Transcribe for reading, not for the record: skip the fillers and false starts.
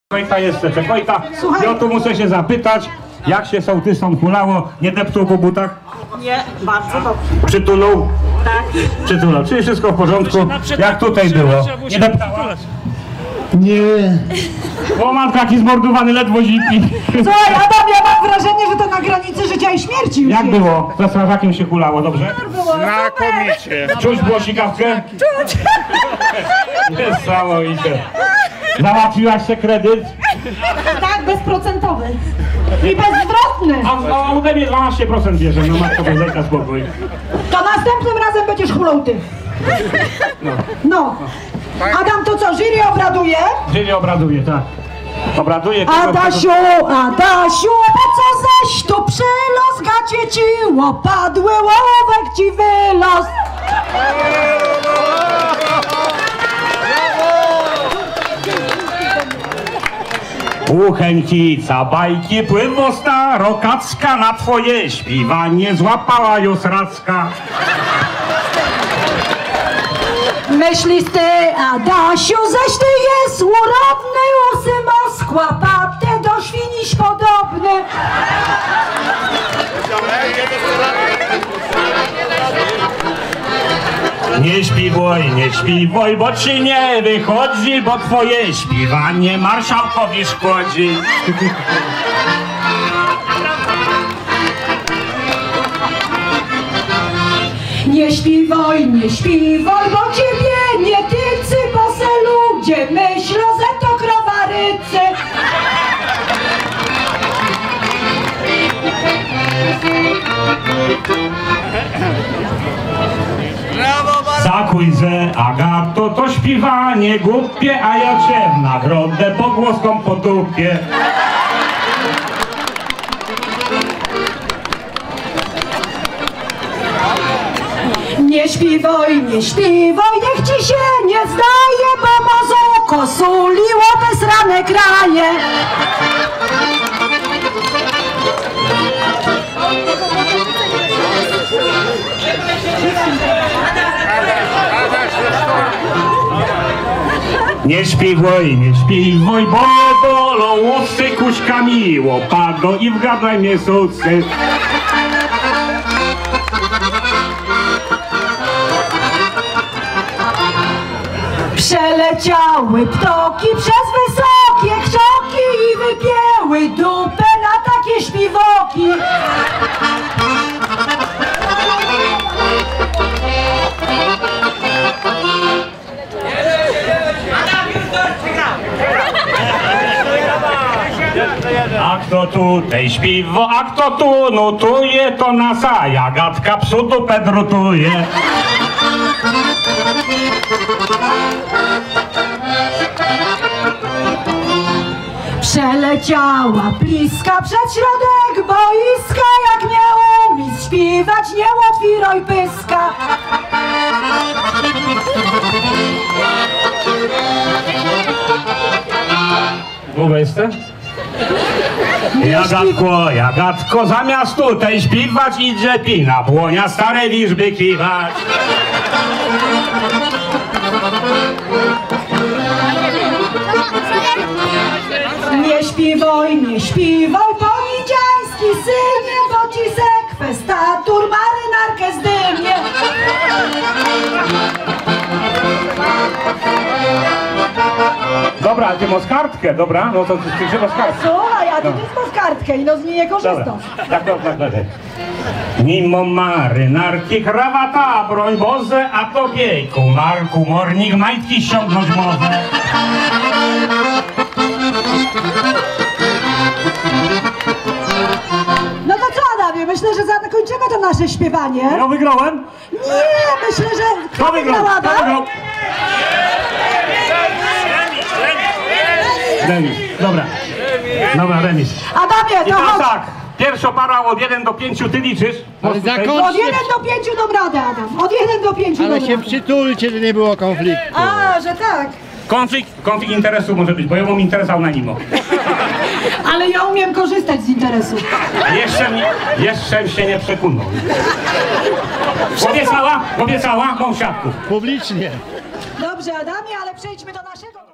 Wojta jest Steczek. Wojta, ja tu muszę się zapytać, jak się sołtysom hulało, nie deptał po butach? Nie, bardzo dobrze. Przytulał? Tak. Przytulał, czyli wszystko w porządku, jak tutaj było? Nie deptała? Nie. O matka, jaki zmordowany, ledwo zipi. Słuchaj, Adam, ja mam wrażenie, że to na granicy życia i śmierci już Jak jest. było? Za strażakiem się hulało, dobrze? Znakomicie. Czuć było sikawkę? Niesamowite. Załatwiłaś się kredyt? Tak, bezprocentowy. I bezzwrotny. A ode mnie 12% bierze, no matko, dajka spokój. To następnym razem będziesz hulał ty. No. Adam, to co, jury obraduje? Jury obraduje, tak. Obraduje. Adasiu, Adasiu, po co zaś tu przylos? Gacie ci łopadły, łowek ci wylos. Uchęcica bajki pływo starokacka, na twoje śpiewanie złapała Jusracka. Myślisz ty, Adasiu, zaś ty jest urobny, łosy Moskwa, patę do świniś podobny. Nie śpiewaj, bo ci nie wychodzi, bo twoje śpiewanie marszałkowi szkodzi. Nie śpiewaj, bo ciebie nie tycy, bo se ludzie myślą, że to krowarycy. Zakuj, że Agato, to śpiewanie głupie, a ja cię w nagrodę pogłoską potupię. Nie śpiewaj, niech ci się nie zdaje, bo mozuko suliło bezrane kraje. Nie śpiewaj, bo mnie bolą łosy kuśkami łopago i wgadaj mnie socy. Przeleciały ptoki przez wysokie krzoki i wypięły dupę na takie śpiwoki. A kto tutaj śpiwo, a kto tu nutuje, to nasa Jagatka psu dupę drutuje. Przeleciała bliska przed środek boiska, jak nie umieć śpiewać, nie otwieraj pyska. Długo jesteś? Jagatko, zamiast tutaj śpiewać idzie pina, błonia stare wiżby kiwać. Nie śpiewaj, ponidziański synie, bo ci sekwestatur marynarkę zdymie. Dobra, ty masz kartkę, dobra? No to ty się masz kartkę. Słuchaj, a ty masz kartkę i no z niej nie korzystasz. Tak. Mimo marynarki, krawata, broń Boże, a tobie, kumarku, mornik, majtki ściągnąć może. No to co, Adamie, myślę, że zakończymy to nasze śpiewanie. Ja wygrałem? Nie, myślę, że... Kto wygrał? Adam? Kto wygrał? Remis. Dobra. Dobra, remis. Adamie, I to teraz chodź. tak, pierwsza para od 1 do 5 ty liczysz. Ale Od 1 do 5 dam radę, Adam. Od 1 do 5 Ale dam się radę. przytulcie, że nie było konfliktu. A, że tak. Konflikt interesu może być, bo ja mam interesał na nim. Ale ja umiem korzystać z interesu. Jeszcze się nie przekonał. Obiecała, mam siatków. Publicznie. Dobrze, Adamie, ale przejdźmy do naszego...